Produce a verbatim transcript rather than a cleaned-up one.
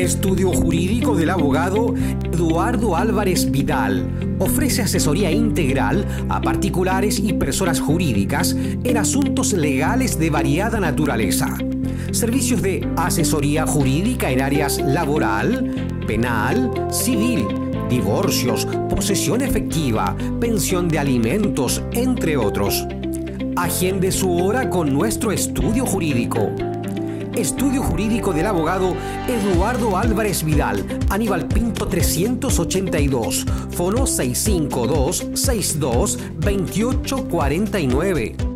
Estudio Jurídico del Abogado Eduardo Álvarez Vidal ofrece asesoría integral a particulares y personas jurídicas en asuntos legales de variada naturaleza. Servicios de asesoría jurídica en áreas laboral, penal, civil, divorcios, posesión efectiva, pensión de alimentos, entre otros. Agende su hora con nuestro estudio jurídico. Estudio Jurídico del Abogado Eduardo Álvarez Vidal, Aníbal Pinto trescientos ochenta y dos, fono seis cinco dos, seis dos, dos ocho cuatro nueve.